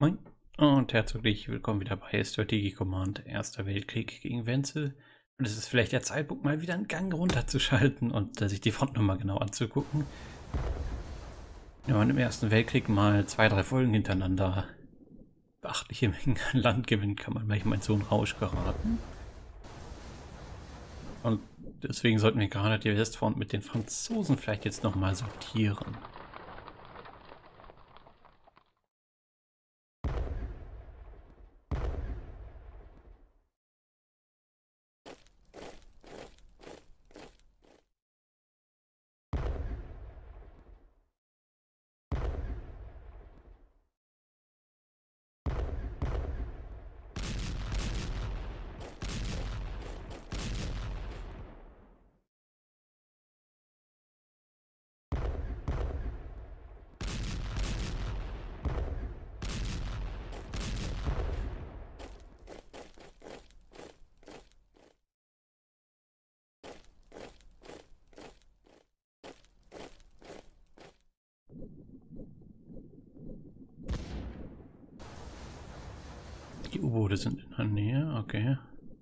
Moin und herzlich willkommen wieder bei Strategie Command Erster Weltkrieg gegen Wenzel. Und es ist vielleicht der Zeitpunkt, mal wieder einen Gang runterzuschalten und sich die Front nochmal genau anzugucken. Wenn man im Ersten Weltkrieg mal 2, 3 Folgen hintereinander beachtliche Mengen an Land gewinnt, kann man manchmal in so einen Rausch geraten. Und deswegen sollten wir gerade die Westfront mit den Franzosen vielleicht jetzt nochmal sortieren. Die U-Boote sind in der Nähe, okay.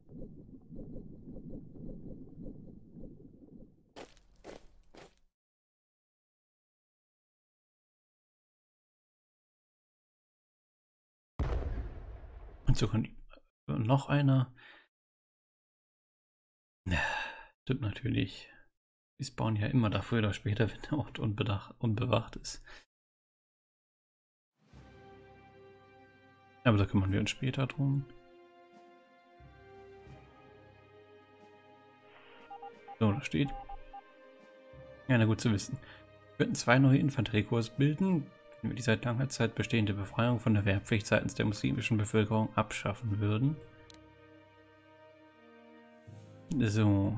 Und so kann noch einer. Stimmt natürlich. Die spawnen ja immer da früher oder später, wenn der Ort unbewacht ist. Aber da kümmern wir uns später drum. So, da steht. Ja, na gut zu wissen. Wir könnten 2 neue Infanteriekorps bilden, wenn wir die seit langer Zeit bestehende Befreiung von der Wehrpflicht seitens der muslimischen Bevölkerung abschaffen würden. So.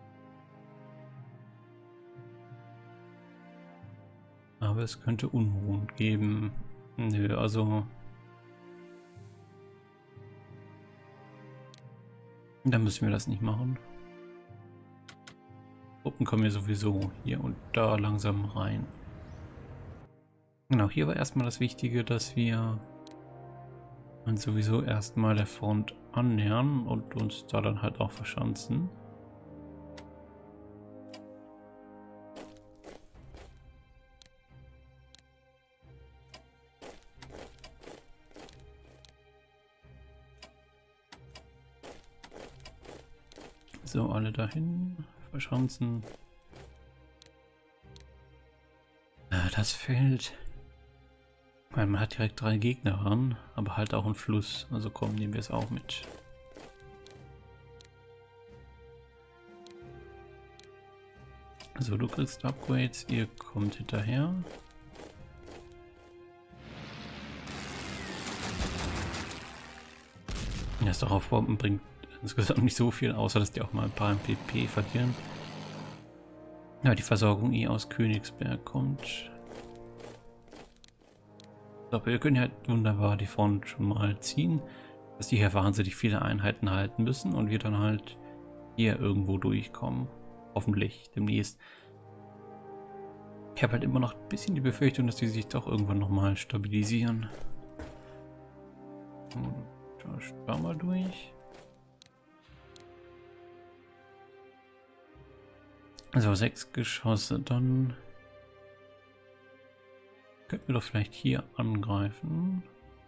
Aber es könnte Unruhen geben. Nö, also. Dann müssen wir das nicht machen. Truppen kommen ja sowieso hier und da langsam rein. Genau, hier war erstmal das Wichtige, dass wir uns sowieso erstmal der Front annähern und uns da dann halt auch verschanzen. So, alle dahin verschanzen. Das Feld. Man hat direkt 3 Gegner ran, aber halt auch einen Fluss. Also komm, nehmen wir es auch mit. So, du kriegst Upgrades, ihr kommt hinterher. Das Daraufbomben bringt insgesamt nicht so viel, außer dass die auch mal ein paar MPP verlieren. Ja, die Versorgung aus Königsberg kommt. So, aber wir können halt wunderbar die Front schon mal ziehen, dass die hier wahnsinnig viele Einheiten halten müssen und wir dann halt hier irgendwo durchkommen. Hoffentlich demnächst. Ich habe halt immer noch ein bisschen die Befürchtung, dass die sich doch irgendwann nochmal stabilisieren. Da mal durch. Also 6 Geschosse, dann könnten wir doch vielleicht hier angreifen.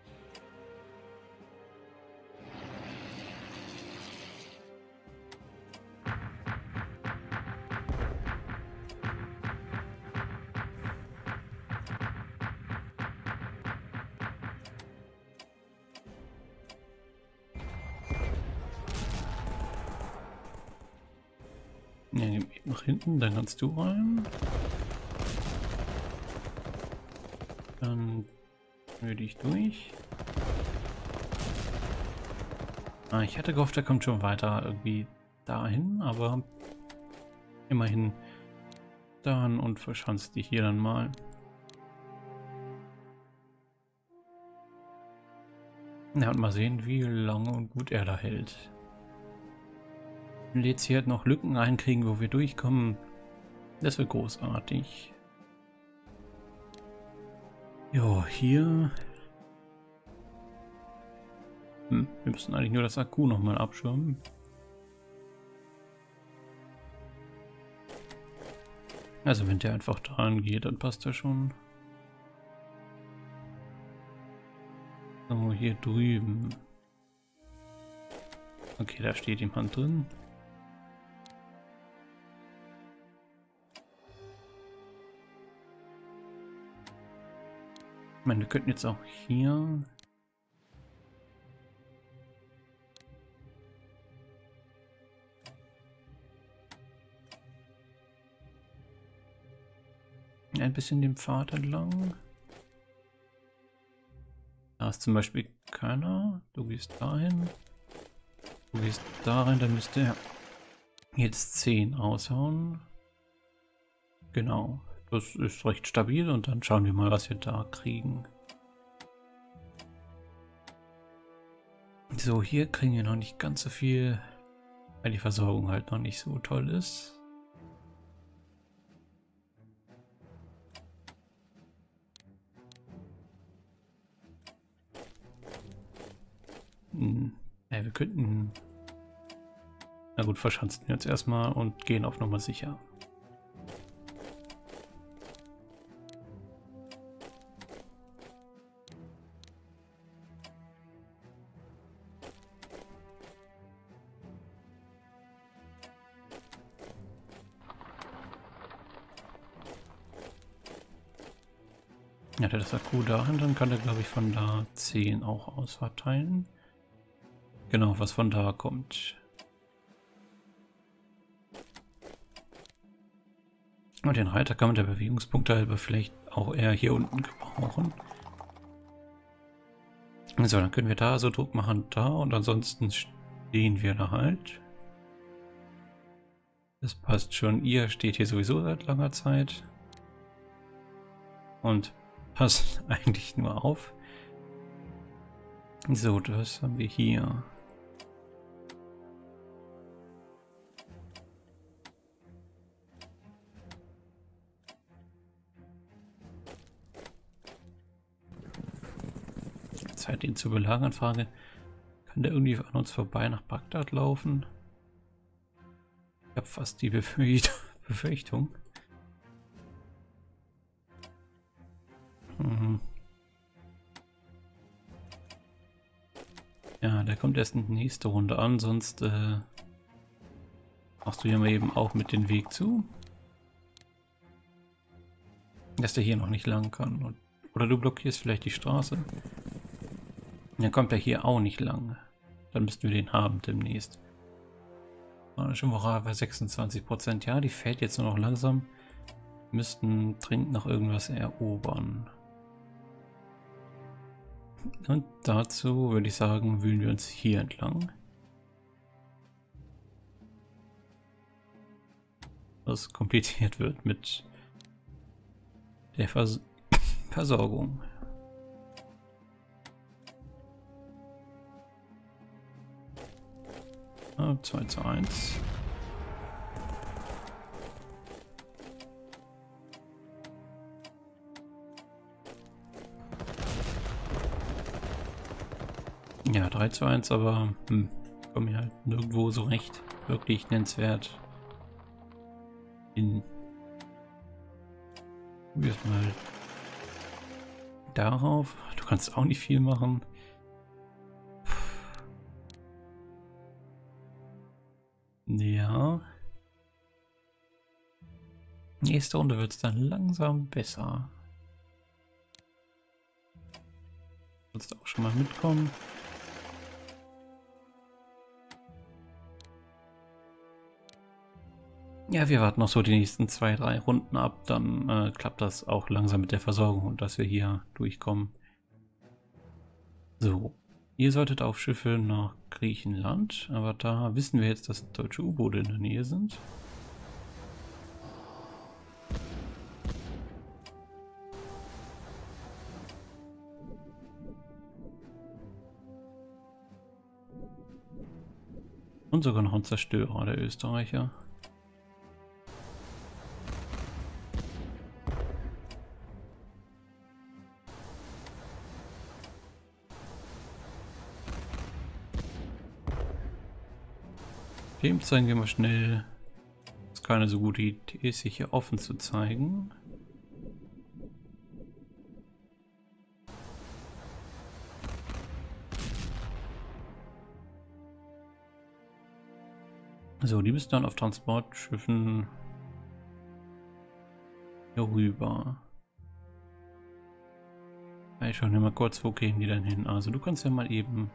Ja, nach hinten, dann kannst du rein. Dann würde ich durch. Ich hatte gehofft, er kommt schon weiter irgendwie dahin, aber immerhin dann und verschanzt dich hier dann mal. Ja, und mal sehen, wie lange und gut er da hält. Wenn wir jetzt hier halt noch Lücken reinkriegen, wo wir durchkommen, das wird großartig. Jo, hier Wir müssen eigentlich nur das Akku nochmal abschirmen. Also wenn der einfach daran geht, dann passt er schon. So, hier drüben. Okay, da steht jemand drin. Ich meine, wir könnten jetzt auch hier... ein bisschen den Pfad entlang. Da ist zum Beispiel keiner. Du gehst dahin. Du gehst da rein, dann müsste er jetzt 10 aushauen. Genau. Das ist recht stabil und dann schauen wir mal, was wir da kriegen. So, hier kriegen wir noch nicht ganz so viel, weil die Versorgung halt noch nicht so toll ist. Ja, wir könnten... Na gut, verschanzen wir uns erstmal und gehen auf Nummer sicher. Ja, der das Akku dahin, dann kann er, glaube ich, von da 10 auch ausverteilen. Genau, was von da kommt. Und den Reiter kann man der Bewegungspunkte halber vielleicht auch eher hier unten gebrauchen. So, dann können wir da so Druck machen, da, und ansonsten stehen wir da halt. Das passt schon. Ihr steht hier sowieso seit langer Zeit. Und passt eigentlich nur auf. So, das haben wir hier. Zeit, ihn zu belagern. Frage, kann der irgendwie an uns vorbei nach Bagdad laufen? Ich habe fast die Befürchtung. Ja, der kommt erst in die nächste Runde an, sonst machst du ja mal eben auch mit den Weg zu. Dass der hier noch nicht lang kann. Oder du blockierst vielleicht die Straße. Dann kommt er hier auch nicht lang. Dann müssten wir den haben demnächst. Schon Moral bei 26%. Ja, die fällt jetzt nur noch langsam. Wir müssten dringend noch irgendwas erobern. Und dazu würde ich sagen, wühlen wir uns hier entlang. Was kompliziert wird mit der Versorgung. Ja, 2:1. Ja, 3:1, aber kommen hier halt nirgendwo so recht wirklich nennenswert hin. Jetzt mal darauf. Du kannst auch nicht viel machen. Ja. Nächste Runde wird es dann langsam besser. Willst du auch schon mal mitkommen? Ja, wir warten noch so die nächsten 2, 3 Runden ab, dann klappt das auch langsam mit der Versorgung und dass wir hier durchkommen. So, ihr solltet auf Schiffe nach Griechenland, aber da wissen wir jetzt, dass deutsche U-Boote in der Nähe sind. Und sogar noch ein Zerstörer, der Österreicher. Dem zeigen wir mal schnell. Das ist keine so gute Idee, sich hier offen zu zeigen. So, die müssen dann auf Transportschiffen hier rüber. Ich schaue mal kurz, wo gehen die dann hin? Also du kannst ja mal eben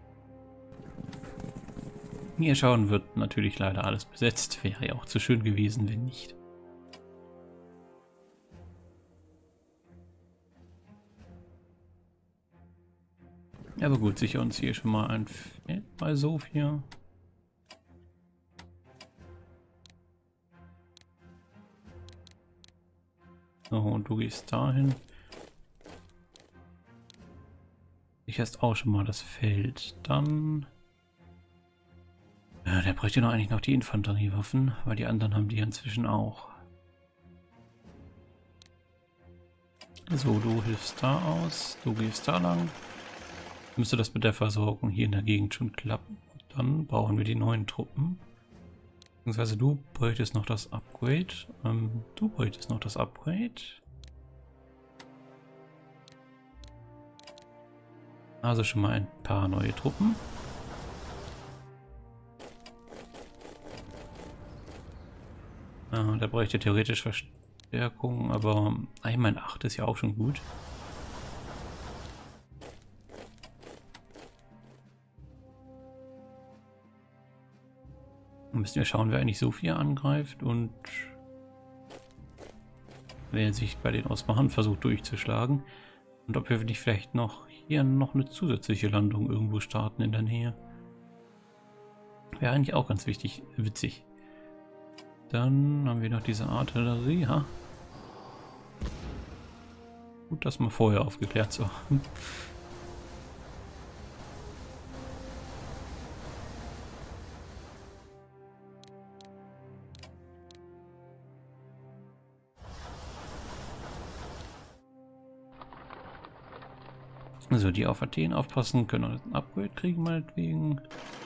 hier schauen, wird natürlich leider alles besetzt. Wäre ja auch zu schön gewesen, wenn nicht. Ja, aber gut, sicher uns hier schon mal ein Feld bei Sofia. So, und du gehst dahin. Ich erst auch schon mal das Feld. Dann... Ja, der bräuchte noch eigentlich noch die Infanteriewaffen, weil die anderen haben die inzwischen auch. So, du hilfst da aus. Du gehst da lang. Müsste das mit der Versorgung hier in der Gegend schon klappen. Und dann brauchen wir die neuen Truppen. Beziehungsweise du bräuchtest noch das Upgrade. Du bräuchtest noch das Upgrade. Also schon mal ein paar neue Truppen. Der bräuchte theoretisch Verstärkung, aber einmal 8 ist ja auch schon gut. Dann müssen wir schauen, wer eigentlich Sofia angreift und wer sich bei den Osmanen versucht durchzuschlagen. Und ob wir nicht vielleicht noch hier noch eine zusätzliche Landung irgendwo starten in der Nähe. Wäre eigentlich auch ganz witzig. Dann haben wir noch diese Artillerie, ha? Gut, das mal vorher aufgeklärt zu haben. Also die auf Athen aufpassen, können auch ein Upgrade kriegen meinetwegen.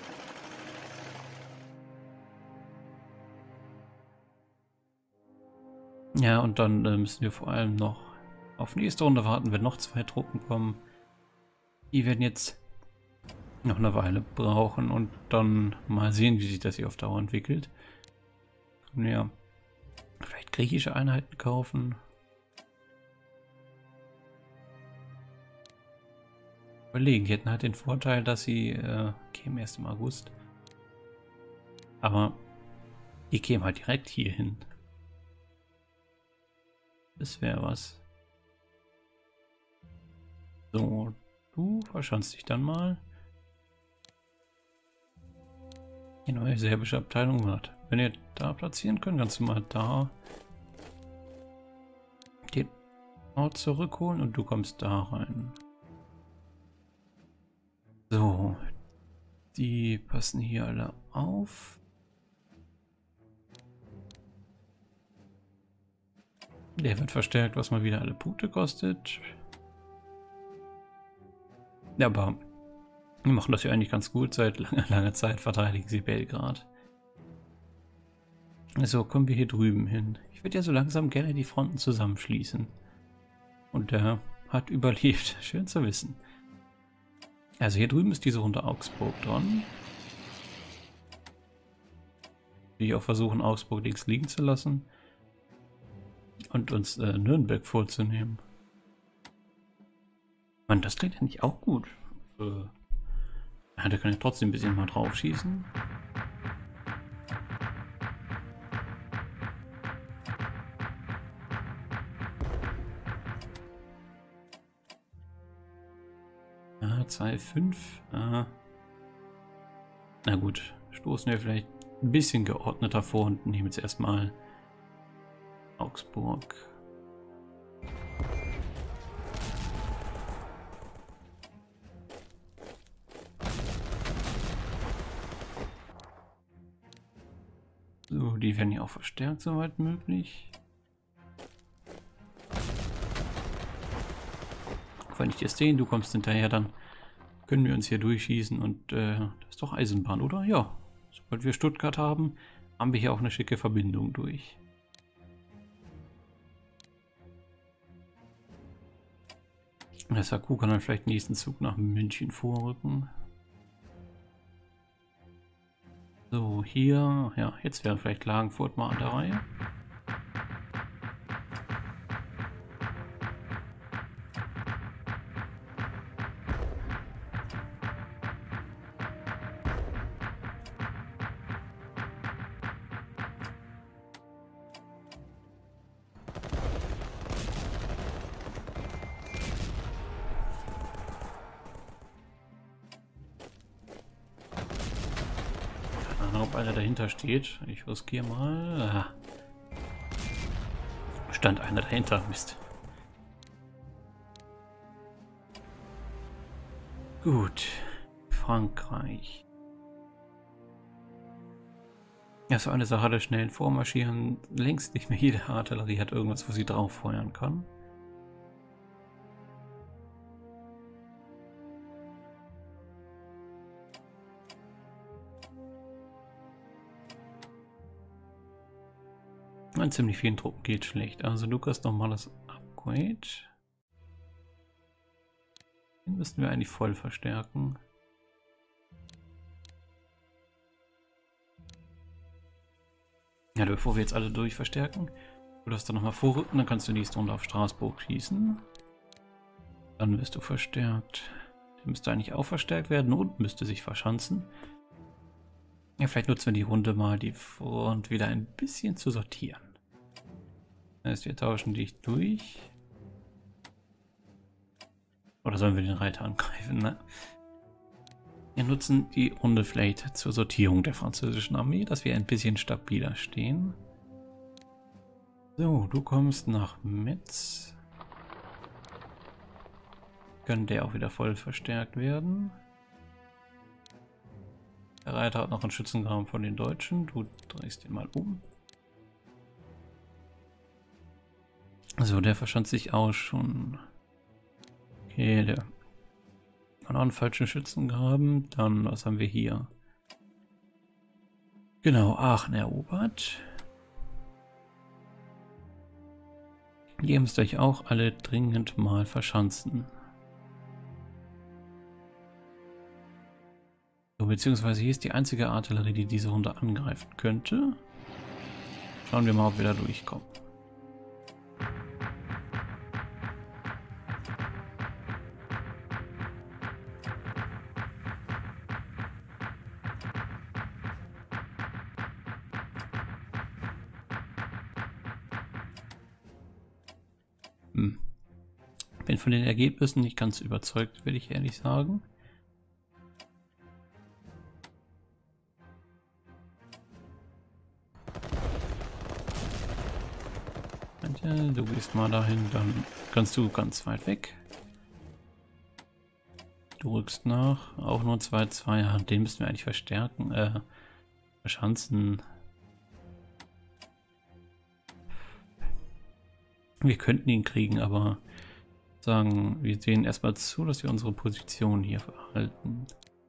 Ja, und dann müssen wir vor allem noch auf nächste Runde warten, wenn noch 2 Truppen kommen. Die werden jetzt noch eine Weile brauchen und dann mal sehen, wie sich das hier auf Dauer entwickelt. Ja, vielleicht griechische Einheiten kaufen. Überlegen, die hätten halt den Vorteil, dass sie kämen erst im August. Aber die kämen halt direkt hier hin. Das wäre was. So, du verschanzt dich dann mal. Die neue serbische Abteilung wird. Wenn ihr da platzieren könnt, kannst du mal da den Ort zurückholen und du kommst da rein. So, die passen hier alle auf. Der wird verstärkt, was mal wieder alle Punkte kostet. Ja, aber wir machen das ja eigentlich ganz gut. Seit langer Zeit verteidigen sie Belgrad. So, kommen wir hier drüben hin. Ich würde ja so langsam gerne die Fronten zusammenschließen. Und der hat überlebt. Schön zu wissen. Also hier drüben ist diese Runde Augsburg dran. Die auch versuchen, Augsburg links liegen zu lassen. Und uns Nürnberg vorzunehmen. Mann, das klingt eigentlich auch gut. Ja, da kann ich trotzdem ein bisschen mal drauf schießen. Ja, 2,5. Na gut, stoßen wir vielleicht ein bisschen geordneter vor und nehmen jetzt erstmal Augsburg. So, die werden ja auch verstärkt, soweit möglich. Wenn ich das sehe, du kommst hinterher, dann können wir uns hier durchschießen und das ist doch Eisenbahn, oder? Ja, sobald wir Stuttgart haben, haben wir hier auch eine schicke Verbindung durch. Der Saku kann dann vielleicht nächsten Zug nach München vorrücken. So, hier, ja, jetzt wäre vielleicht Klagenfurt mal an der Reihe. Ob einer dahinter steht. Ich riskiere mal. Aha. Stand einer dahinter. Mist. Gut. Frankreich. Ja, so eine Sache des schnellen Vormarschieren. Längst nicht mehr jede Artillerie hat irgendwas, wo sie drauf feuern kann. An ziemlich vielen Truppen geht schlecht. Also Lukas normales Upgrade. Den müssten wir eigentlich voll verstärken. Ja, bevor wir jetzt alle durch verstärken, du darfst dann nochmal vorrücken, dann kannst du nächste Runde auf Straßburg schießen. Dann wirst du verstärkt. Der müsste eigentlich auch verstärkt werden und müsste sich verschanzen. Ja, vielleicht nutzen wir die Runde mal, die Front wieder ein bisschen zu sortieren. Das heißt, wir tauschen dich durch. Oder sollen wir den Reiter angreifen, ne? Wir nutzen die Runde vielleicht zur Sortierung der französischen Armee, dass wir ein bisschen stabiler stehen. So, du kommst nach Metz. Können der auch wieder voll verstärkt werden. Der Reiter hat noch einen Schützengraben von den Deutschen. Du drehst ihn mal um. So, der verschanzt sich auch schon. Okay, der hat noch einen falschen Schützengraben. Dann, was haben wir hier? Genau, Aachen erobert. Ihr müsst euch auch alle dringend mal verschanzen. So, beziehungsweise hier ist die einzige Artillerie, die diese Runde angreifen könnte. Schauen wir mal, ob wir da durchkommen. Bin von den Ergebnissen nicht ganz überzeugt, will ich ehrlich sagen. Du gehst mal dahin, dann kannst du ganz weit weg. Du rückst nach, auch nur 2-2, ja, den müssen wir eigentlich verstärken, verschanzen. Wir könnten ihn kriegen, aber sagen, wir sehen erstmal zu, dass wir unsere Position hier verhalten.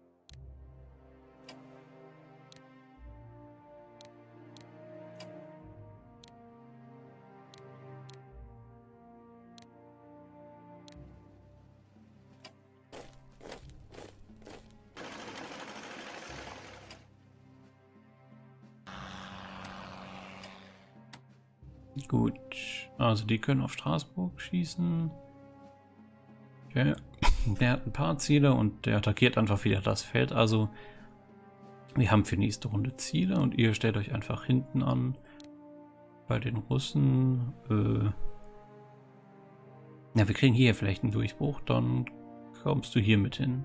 Gut, also die können auf Straßburg schießen. Okay. Der hat ein paar Ziele und der attackiert einfach wieder das Feld. Also wir haben für nächste Runde Ziele und ihr stellt euch einfach hinten an bei den Russen. Ja, wir kriegen hier vielleicht einen Durchbruch, dann kommst du hier mit hin.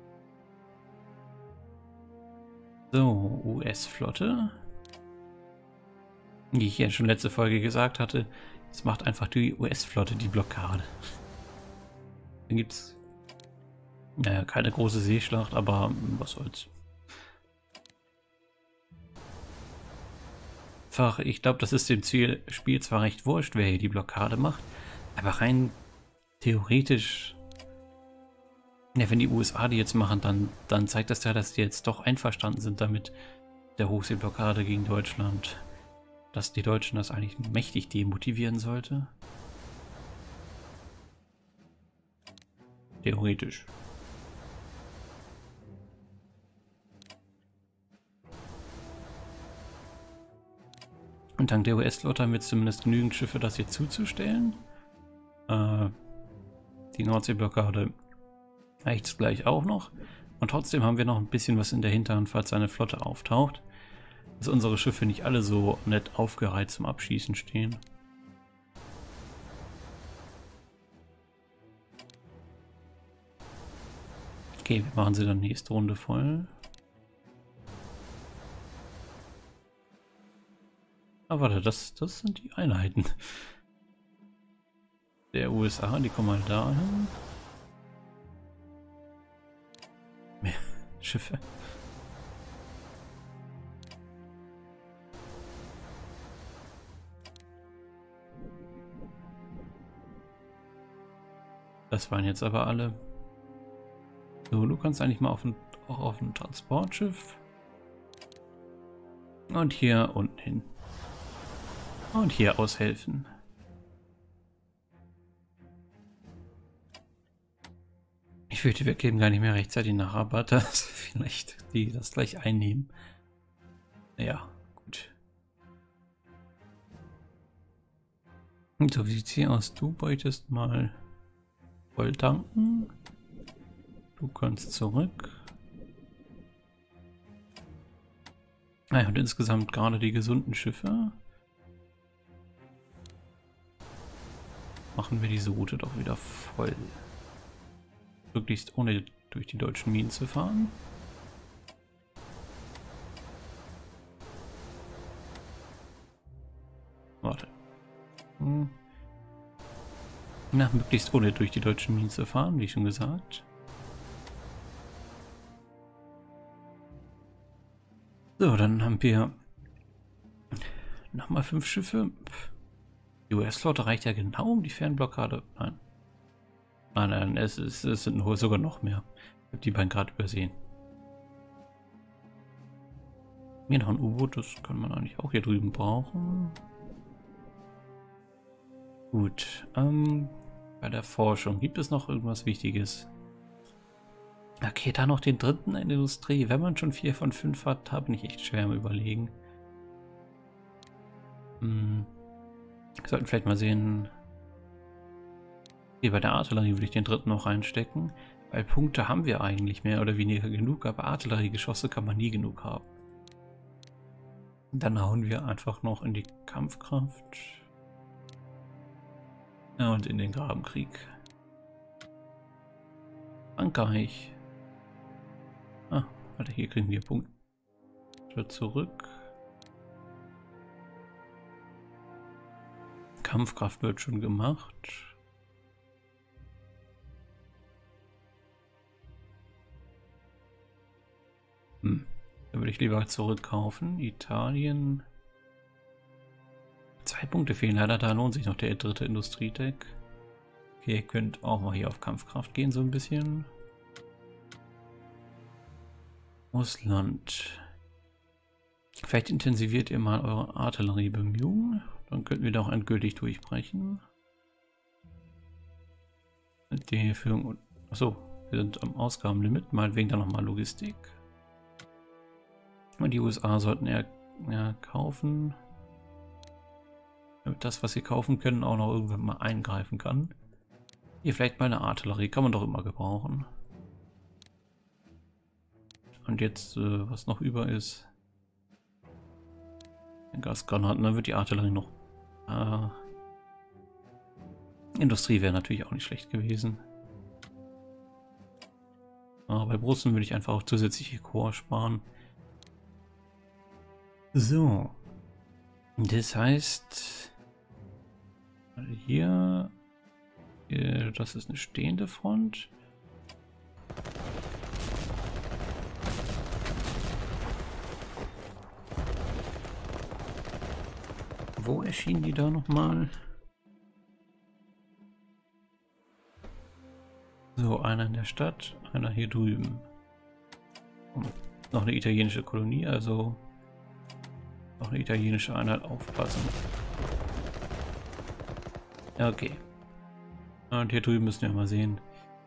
So, US-Flotte. Wie ich ja schon letzte Folge gesagt hatte, jetzt macht einfach die US-Flotte die Blockade. Dann gibt es keine große Seeschlacht, aber was soll's. Ich glaube, das ist dem Spiel zwar recht wurscht, wer hier die Blockade macht, aber rein theoretisch, ja, wenn die USA die jetzt machen, dann zeigt das ja, dass die jetzt doch einverstanden sind damit, der Hochseeblockade gegen Deutschland, dass die Deutschen das eigentlich mächtig demotivieren sollte. Theoretisch. Und dank der US-Flotte haben wir jetzt zumindest genügend Schiffe, das hier zuzustellen. Die Nordseeblockade reicht gleich auch noch. Und trotzdem haben wir noch ein bisschen was in der Hinterhand, falls eine Flotte auftaucht. Dass unsere Schiffe nicht alle so nett aufgereiht zum Abschießen stehen. Okay, wir machen sie dann nächste Runde voll. Ah, warte, das sind die Einheiten der USA, die kommen mal dahin. Mehr Schiffe. Das waren jetzt aber alle. So, du kannst eigentlich mal auch auf ein Transportschiff. Und hier unten hin. Und hier aushelfen. Ich fürchte, wir geben gar nicht mehr rechtzeitig nach Rabatt, dass vielleicht die das gleich einnehmen. Ja, gut. Und so, wie sieht es hier aus? Du beutest mal voll tanken. Du kannst zurück. Naja, und insgesamt gerade die gesunden Schiffe. Machen wir diese Route doch wieder voll. Möglichst ohne durch die deutschen Minen zu fahren. Warte. Na, möglichst ohne durch die deutschen Minen zu fahren, wie schon gesagt. So, dann haben wir nochmal 5 Schiffe. Die US-Flotte reicht ja genau um die Fernblockade. Nein. Nein, es sind sogar noch mehr. Ich habe die beiden gerade übersehen. Mir noch ein U-Boot, das kann man eigentlich auch hier drüben brauchen. Gut, bei der Forschung gibt es noch irgendwas Wichtiges? Okay, da noch den dritten in der Industrie. Wenn man schon 4 von 5 hat, habe ich echt schwer am Überlegen. Wir sollten vielleicht mal sehen. Hier bei der Artillerie würde ich den dritten noch reinstecken. Weil Punkte haben wir eigentlich mehr oder weniger genug, aber Artilleriegeschosse kann man nie genug haben. Dann hauen wir einfach noch in die Kampfkraft. Ja, und in den Grabenkrieg. Frankreich. Ah, Alter, hier kriegen wir Punkte. Schritt zurück. Kampfkraft wird schon gemacht. Da würde ich lieber zurückkaufen. Italien. 2 Punkte fehlen leider, da lohnt sich noch der dritte Industriedeck. Okay, ihr könnt auch mal hier auf Kampfkraft gehen, so ein bisschen. Russland. Vielleicht intensiviert ihr mal eure Artilleriebemühungen. Dann könnten wir da auch endgültig durchbrechen. Die Führung. Achso, wir sind am Ausgabenlimit, meinetwegen dann nochmal Logistik. Und die USA sollten eher kaufen. Damit das, was sie kaufen können, auch noch irgendwann mal eingreifen kann. Hier vielleicht mal eine Artillerie, kann man doch immer gebrauchen. Und jetzt, was noch über ist. Gasgranaten, dann wird die Artillerie noch. Industrie wäre natürlich auch nicht schlecht gewesen. Aber bei Russen würde ich einfach auch zusätzliche Korps sparen. So. Das heißt, hier, das ist eine stehende Front. Wo erschienen die da nochmal? So, einer in der Stadt, einer hier drüben. Und noch eine italienische Kolonie, also Auch eine italienische Einheit aufpassen. Okay. Und hier drüben müssen wir mal sehen,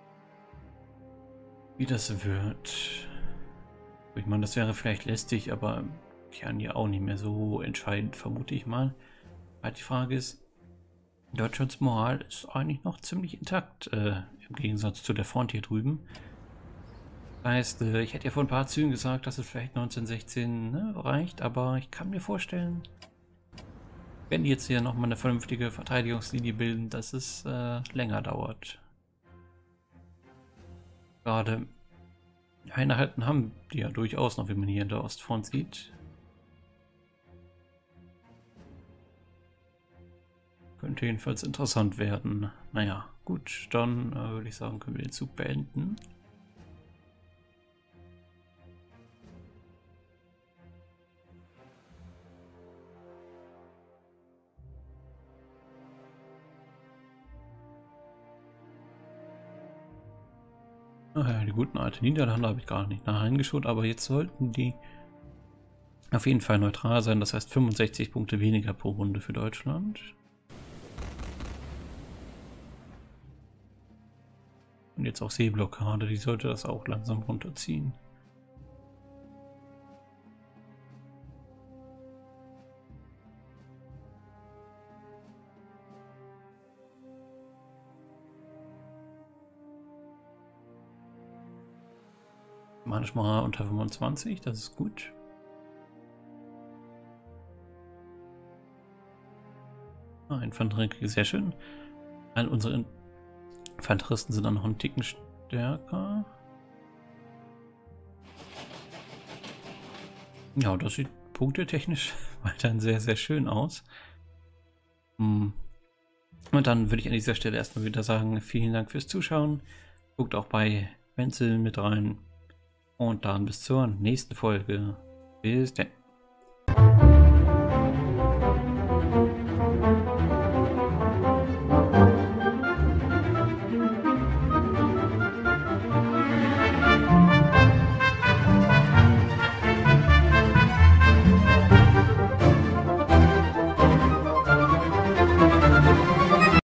wie das wird. Ich meine, das wäre vielleicht lästig, aber kann ja auch nicht mehr so entscheidend, vermute ich mal. Halt die Frage ist, Deutschlands Moral ist eigentlich noch ziemlich intakt, im Gegensatz zu der Front hier drüben. Das heißt, ich hätte ja vor ein paar Zügen gesagt, dass es vielleicht 1916 reicht, aber ich kann mir vorstellen, wenn die jetzt hier nochmal eine vernünftige Verteidigungslinie bilden, dass es länger dauert. Gerade Einheiten haben die ja durchaus noch, wie man hier in der Ostfront sieht. Könnte jedenfalls interessant werden. Naja, gut, dann würde ich sagen, können wir den Zug beenden. Naja, die guten alten Niederlande habe ich gar nicht reingeschaut, aber jetzt sollten die auf jeden Fall neutral sein. Das heißt 65 Punkte weniger pro Runde für Deutschland. Und jetzt auch Seeblockade, die sollte das auch langsam runterziehen. Manchmal unter 25, das ist gut. Infanterie, sehr schön. All unsere Infanteristen sind dann noch einen Ticken stärker. Ja, das sieht punktetechnisch weiterhin sehr, sehr schön aus. Und dann würde ich an dieser Stelle erstmal wieder sagen, vielen Dank fürs Zuschauen. Guckt auch bei Wenzel mit rein. Und dann bis zur nächsten Folge. Bis dann.